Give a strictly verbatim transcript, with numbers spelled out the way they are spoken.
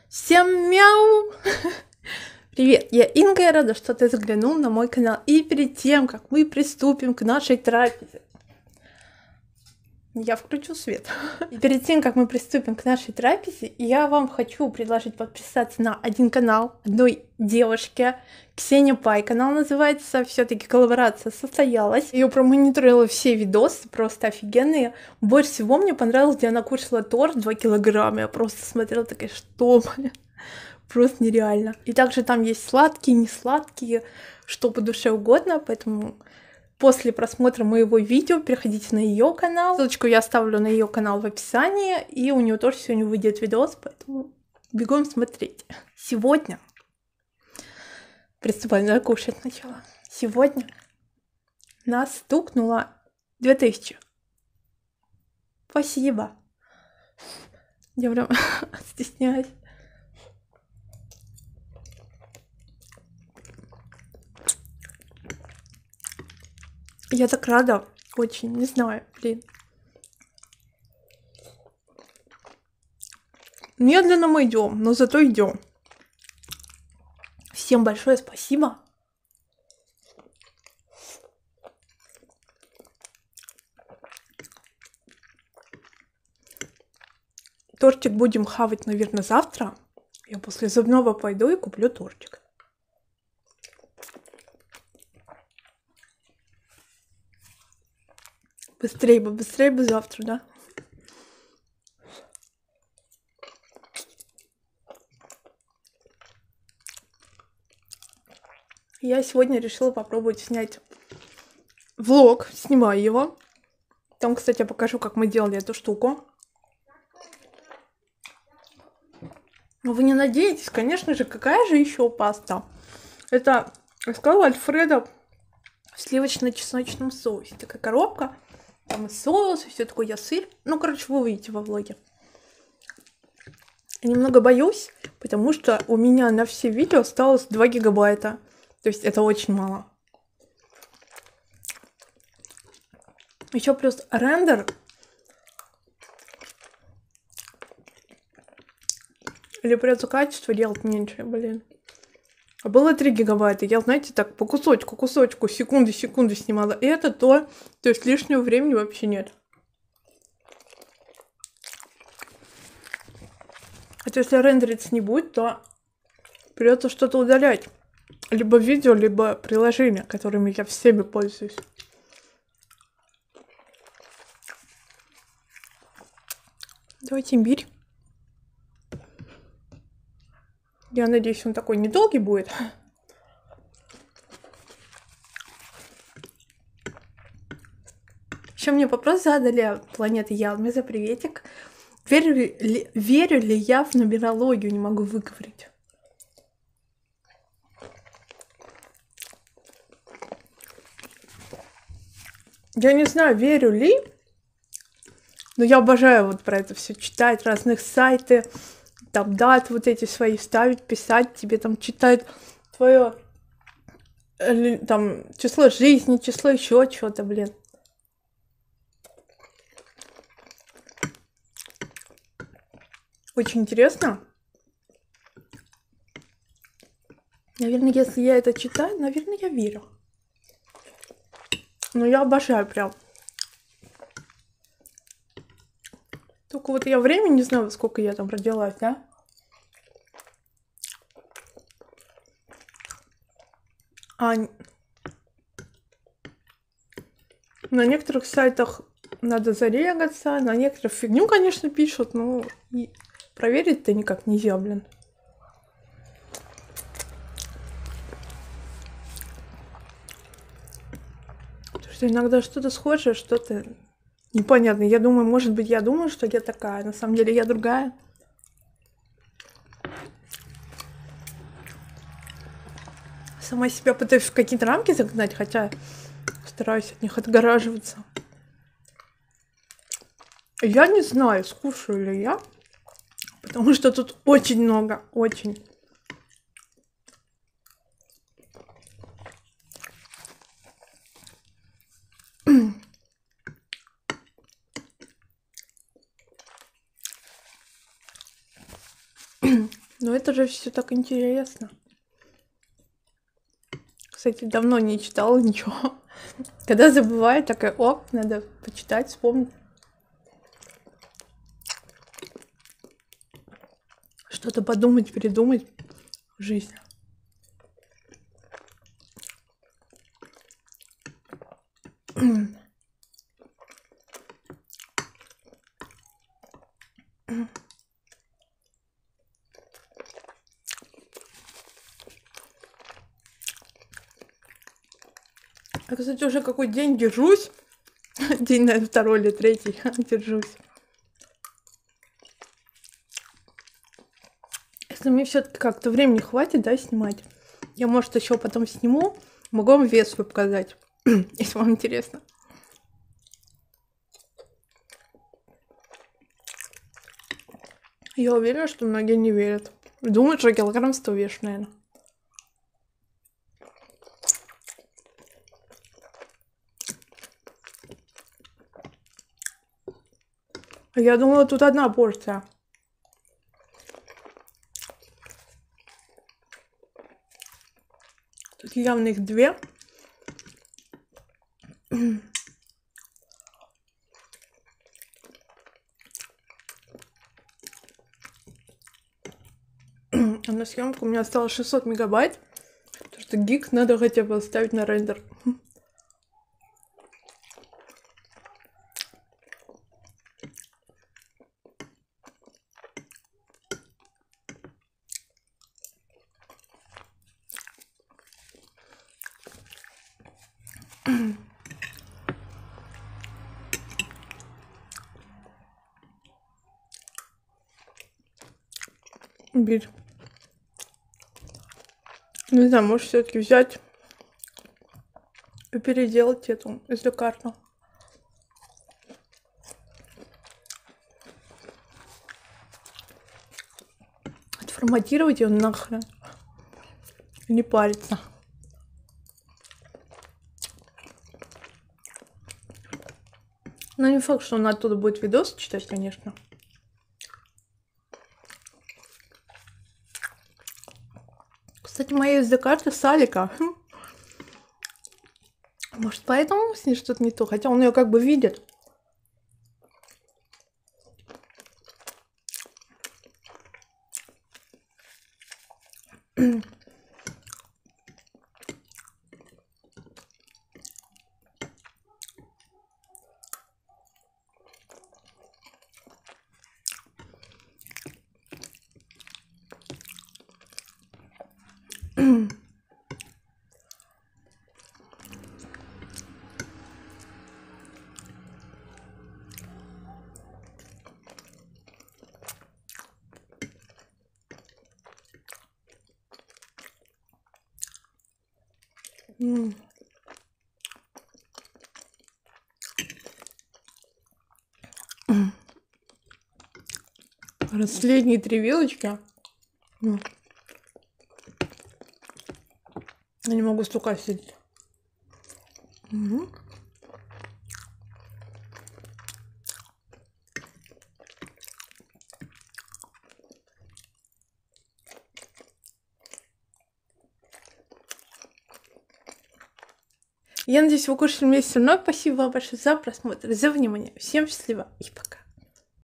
Всем мяу! Привет, я Инга, я рада, что ты заглянул на мой канал. И перед тем, как мы приступим к нашей трапезе, я включу свет. И перед тем, как мы приступим к нашей трапезе, я вам хочу предложить подписаться на один канал одной девушки, Ксения Пай. Канал называется, все-таки коллаборация состоялась. Я промониторила все видосы, просто офигенные. Больше всего мне понравилось, где она кушала торт два килограмма. Я просто смотрела такая, что, блин, просто нереально. И также там есть сладкие, несладкие, что по душе угодно, поэтому после просмотра моего видео переходите на ее канал. Ссылочку я оставлю на ее канал в описании, и у нее тоже сегодня выйдет видос, поэтому бегом смотреть. Сегодня приступаем, надо кушать сначала. Сегодня нас стукнуло две тысячи. Спасибо. Я прям стесняюсь. Я так рада, очень, не знаю, блин. Медленно мы идем, но зато идем. Всем большое спасибо. Тортик будем хавать, наверное, завтра. Я после зубного пойду и куплю тортик. Быстрее бы, быстрее бы завтра, да? Я сегодня решила попробовать снять влог, снимаю его. Там, кстати, я покажу, как мы делали эту штуку. Но вы не надеетесь, конечно же, какая же еще паста? Это, я сказала, Альфредо в сливочно-чесночном соусе. Такая коробка, там и соус, и все такое, я сыр. Ну, короче, вы увидите во влоге. Я немного боюсь, потому что у меня на все видео осталось два гигабайта. То есть это очень мало. Еще плюс рендер. Или придется качество делать меньше, блин. А было три гигабайта. Я, знаете, так по кусочку, кусочку, секунды, секунды снимала. И это то, то есть лишнего времени вообще нет. А то если рендериться не будет, то придется что-то удалять. Либо видео, либо приложения, которыми я всеми пользуюсь. Давайте имбирь. Я надеюсь, он такой недолгий будет. Еще мне вопрос задали, планета Ялме, за приветик. Верю ли, верю ли я в нумерологию, не могу выговорить. Я не знаю, верю ли, но я обожаю вот про это все читать, разных сайты, там даты вот эти свои ставить, писать, тебе там читают твое там число жизни, число еще чего-то, блин. Очень интересно. Наверное, если я это читаю, наверное, я верю. Но я обожаю прям. Только вот я времени не знаю, сколько я там родилась, да? А на некоторых сайтах надо зарегаться, на некоторых фигню, конечно, пишут, но и проверить-то никак нельзя, блин. Потому что иногда что-то схожее, что-то непонятно. Я думаю, может быть, я думаю, что я такая. На самом деле я другая. Сама себя пытаюсь в какие-то рамки загнать, хотя стараюсь от них отгораживаться. Я не знаю, скушаю ли я, потому что тут очень много, очень. Но Но это же все так интересно. Кстати, давно не читала ничего. Когда забываю, такая, о, надо почитать, вспомнить. Что-то подумать, придумать в жизни. Я, кстати, уже какой день держусь. День, наверное, второй или третий держусь. Если мне все-таки как-то времени хватит, да, снимать, я, может, еще потом сниму, могу вам вес свой показать, если вам интересно. Я уверена, что многие не верят. Думают, что килограмм сто вешу, наверное. Я думала, тут одна порция. Тут явно их две. А на съемку у меня осталось шестьсот мегабайт. Потому что гиг надо хотя бы оставить на рендер. Бить. Не знаю, может все-таки взять и переделать эту эс ди-карту. Отформатировать ее нахрен. Не париться. Но не факт, что он оттуда будет видос читать, конечно. Кстати, моя эс ди-карта с Алика. Может, поэтому с ней что-то не то. Хотя он ее как бы видит. М. Последние три вилочки. М. Я не могу столько сидеть. Мгм. Я надеюсь, вы кушали вместе со мной. Спасибо вам большое за просмотр, за внимание. Всем счастливо и пока.